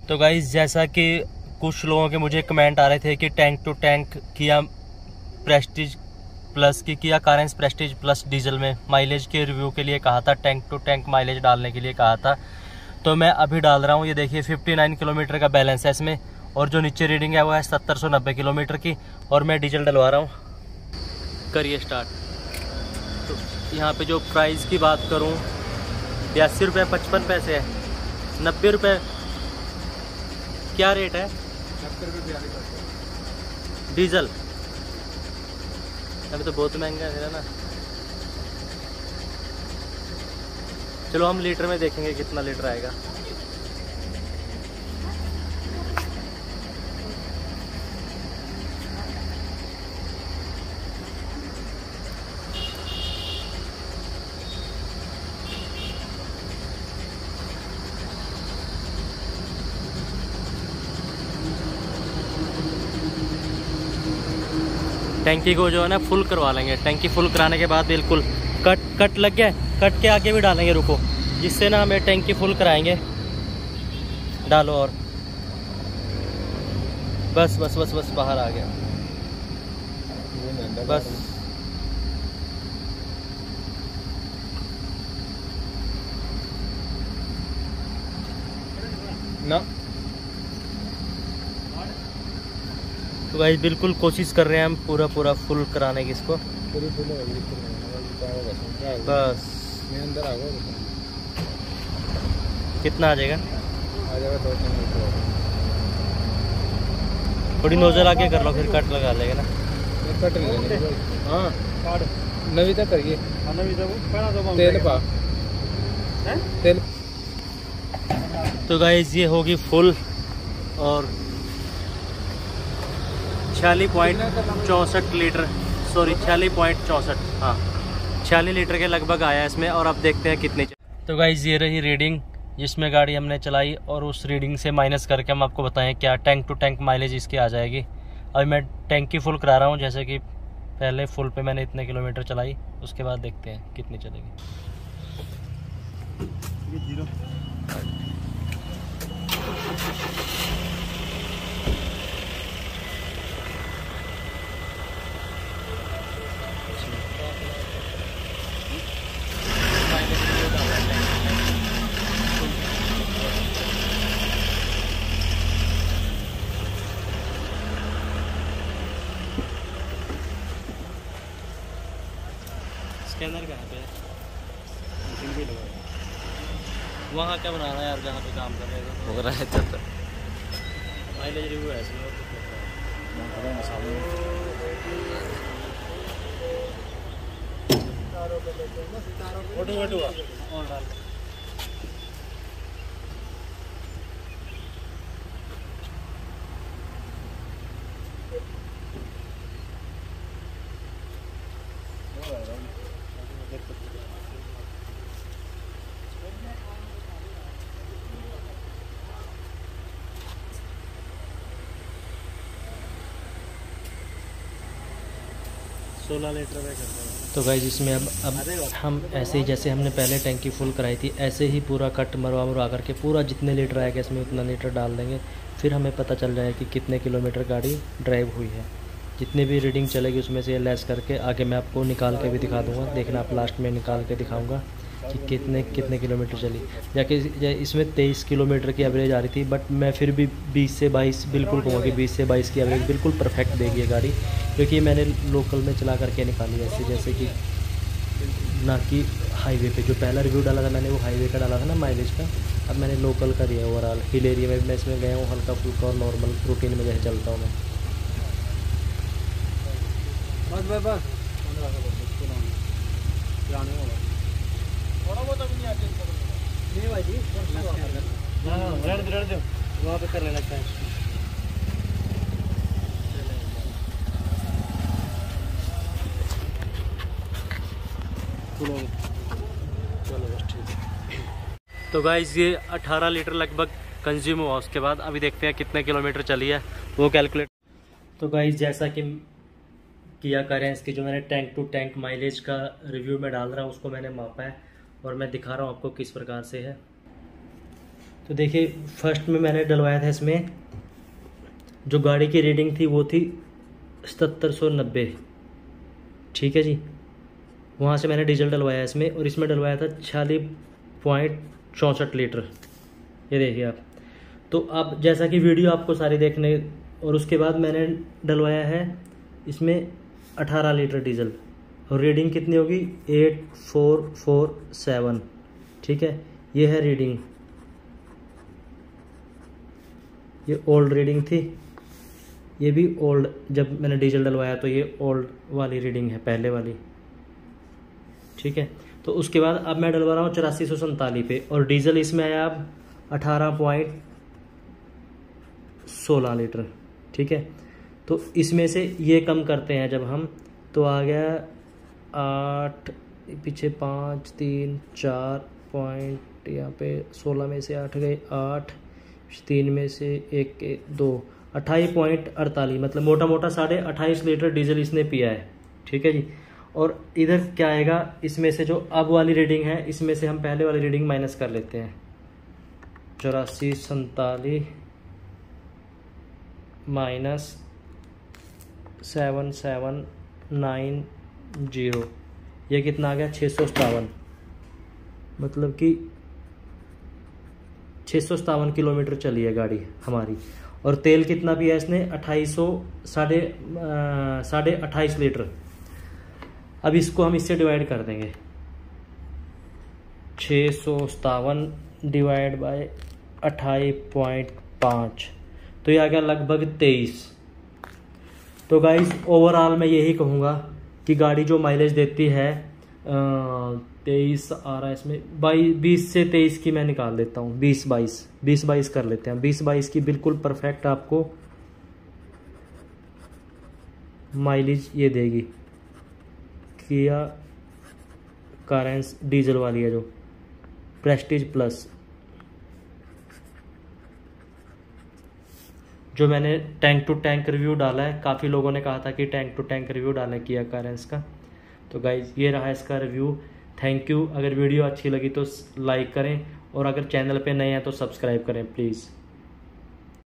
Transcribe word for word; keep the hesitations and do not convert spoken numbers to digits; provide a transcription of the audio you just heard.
तो गाइस जैसा कि कुछ लोगों के मुझे कमेंट आ रहे थे कि टैंक टू टैंक किया प्रेस्टीज प्लस की Kia Carens prestige plus diesel में माइलेज के रिव्यू के लिए कहा था, टैंक टू टैंक माइलेज डालने के लिए कहा था। तो मैं अभी डाल रहा हूँ। ये देखिए उनसठ किलोमीटर का बैलेंस है इसमें, और जो नीचे रीडिंग है वो है सत्तर सौ नब्बे किलोमीटर की, और मैं डीजल डलवा रहा हूँ। करिए स्टार्ट। तो यहाँ पे जो प्राइस की बात करूँ, बयासी रुपये पचपन पैसे है, नब्बे रुपये क्या रेट है डीजल? अभी तो बहुत महंगा है ना। चलो हम लीटर में देखेंगे कितना लीटर आएगा। टैंकी को जो है ना फुल करवा लेंगे। टैंकी फुल कराने के बाद बिल्कुल कट कट लग गया, कट के आगे भी डालेंगे, रुको, जिससे ना हमें टैंकी फुल कराएंगे। डालो और बस बस बस बस बाहर आ गया बस। ना तो भाई बिल्कुल कोशिश कर रहे हैं हम पूरा पूरा फुल कराने की इसको। बस कितना आ जाएगा? आ जाएगा दो तीन लीटर। थोड़ी नोजल आगे कर लो, फिर कट लगा लेगा ना। कट लेंगे। हाँ नवी तक करिए। तेल पा तेल। तो गाइस ये होगी फुल, और छियालीस पॉइंट चौंसठ लीटर, सॉरी छियालीस पॉइंट चौंसठ, हाँ छियालीस लीटर के लगभग आया इसमें। और अब देखते हैं कितनी। तो गाइस ये रही रीडिंग जिसमें गाड़ी हमने चलाई, और उस रीडिंग से माइनस करके हम आपको बताएं क्या टैंक टू टैंक माइलेज इसकी आ जाएगी। अभी मैं टैंकी फुल करा रहा हूँ, जैसे कि पहले फुल पे मैंने इतने किलोमीटर चलाई, उसके बाद देखते हैं कितनी चलेगी। ये जीरो स्कैनर कहाँ पे है? वहाँ क्या बना रहा है यार, जहाँ पे काम कर रहे थे हो रहा है तो माइलेज रिव्यू है इसमें। और डाल सोलह लीटर में करते हैं। तो गाइस इसमें अब अब हम ऐसे ही जैसे हमने पहले टैंकी फुल कराई थी, ऐसे ही पूरा कट मरवा मरवा करके पूरा जितने लीटर आएगा इसमें उतना लीटर डाल देंगे। फिर हमें पता चल जाएगा कि कितने किलोमीटर गाड़ी ड्राइव हुई है। जितनी भी रीडिंग चलेगी उसमें से लेस करके आगे मैं आपको निकाल के भी दिखा दूँगा। देखना आप लास्ट में निकाल के दिखाऊँगा कि कितने कितने किलोमीटर चली। जाके इसमें तेईस किलोमीटर की एवरेज आ रही थी, बट मैं फिर भी बीस से बाईस बिल्कुल कहूँगा कि बीस से बाईस की एवरेज बिल्कुल परफेक्ट देगी ये गाड़ी, क्योंकि मैंने लोकल में चला करके निकाली ऐसे, जैसे कि ना कि हाईवे पे। जो पहला रिव्यू डाला था मैंने वो हाईवे का डाला था ना माइलेज का, अब मैंने लोकल का दिया ओवरऑल। हिल एरिया में मैं इसमें गया हूँ हल्का फुल्का और नॉर्मल रूटीन में जैसे चलता हूँ मैं। बस बस बस नहीं भाई जी, वहाँ पे करने लगता है। चलो बस ठीक है। तो गाइस ये अठारह लीटर लगभग कंज्यूम हुआ। उसके बाद अभी देखते हैं कितने किलोमीटर चली है वो कैलकुलेट। तो गाइस जैसा कि किया कारेंस की जो मैंने टैंक टू टैंक माइलेज का रिव्यू में डाल रहा हूँ उसको मैंने मापा है और मैं दिखा रहा हूँ आपको किस प्रकार से है। तो देखिए फर्स्ट में मैंने डलवाया था इसमें, जो गाड़ी की रीडिंग थी वो थी सतर सौ नब्बे, ठीक है जी। वहाँ से मैंने डीजल डलवाया इसमें, और इसमें डलवाया था छियालीस पॉइंट चौंसठ लीटर, ये देखिए आप। तो अब जैसा कि वीडियो आपको सारी देखने, और उसके बाद मैंने डलवाया है इसमें अठारह लीटर डीजल, और रीडिंग कितनी होगी एट फोर फोर सेवन, ठीक है। ये है रीडिंग, ये ओल्ड रीडिंग थी, ये भी ओल्ड, जब मैंने डीजल डलवाया तो ये ओल्ड वाली रीडिंग है, पहले वाली, ठीक है। तो उसके बाद अब मैं डलवा रहा हूँ चौरासी सौ सैंतालीस पे, और डीजल इसमें आया अब अठारह पॉइंट सोलह लीटर, ठीक है। तो इसमें से ये कम करते हैं जब हम, तो आ गया आठ, पीछे पाँच तीन चार पॉइंट, यहाँ पे सोलह में से आठ गए, आठ, तीन में से एक के दो, अट्ठाईस पॉइंट अड़तालीस, मतलब मोटा मोटा साढ़े अट्ठाईस लीटर डीजल इसने पिया है, ठीक है जी। और इधर क्या आएगा, इसमें से जो अब वाली रीडिंग है इसमें से हम पहले वाली रीडिंग माइनस कर लेते हैं, चौरासी सैंतालीस minus seven seven nine zero, ये कितना आ गया छः सौ सतावन, मतलब कि छः सौ सतावन किलोमीटर चली है गाड़ी हमारी। और तेल कितना पिया इसने, अट्ठाईस सौ साढ़े साढ़े अट्ठाईस लीटर। अब इसको हम इससे डिवाइड कर देंगे, छः सौ सतावन डिवाइड बाय अट्ठाईस पॉइंट पाँच, तो ये आ गया लगभग तेईस। तो गाइस ओवरऑल मैं यही कहूँगा कि गाड़ी जो माइलेज देती है तेईस आ रहा है इसमें, बाईस, बीस से तेईस की मैं निकाल देता हूँ, बीस बाईस बीस बाईस कर लेते हैं, बीस बाईस की बिल्कुल परफेक्ट आपको माइलेज ये देगी। किया कारेंस डीजल वाली है जो प्रेस्टीज प्लस, जो मैंने टैंक टू टैंक रिव्यू डाला है, काफ़ी लोगों ने कहा था कि टैंक टू टैंक रिव्यू डालें किया कारेंस का। तो गाइज ये रहा इसका रिव्यू, थैंक यू। अगर वीडियो अच्छी लगी तो लाइक करें, और अगर चैनल पे नए हैं तो सब्सक्राइब करें प्लीज़।